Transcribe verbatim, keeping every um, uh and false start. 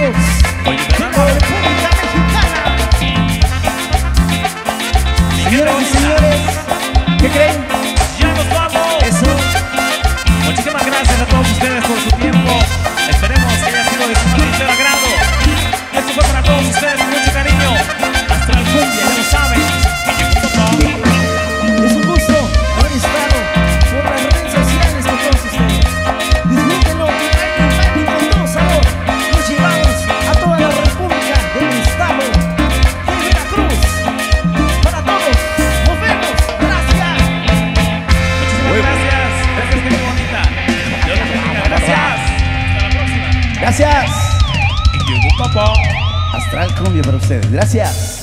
Cruz, Vivo, República Mexicana. Señoras y señores, ¿qué creen? ¡Ya nos vamos! Eso. Muchísimas gracias a todos ustedes por su tiempo. Esperemos que haya sido de su más sincero agrado. Esto fue para todos ustedes con mucho cariño. Aztral Kumbia, ya lo saben. Es un gusto haber estado por las redes sociales con todos ustedes. Disfrútenlo y con todo sabor. Nos llevamos a toda la República del Estado de Veracruz. Para todos, nos vemos. Gracias. Muchísimas gracias. Gracias, gente bonita. Dios los bendiga. Gracias. Hasta la próxima. Gracias. Y llegó papá. Aztral Kumbia para ustedes. Gracias.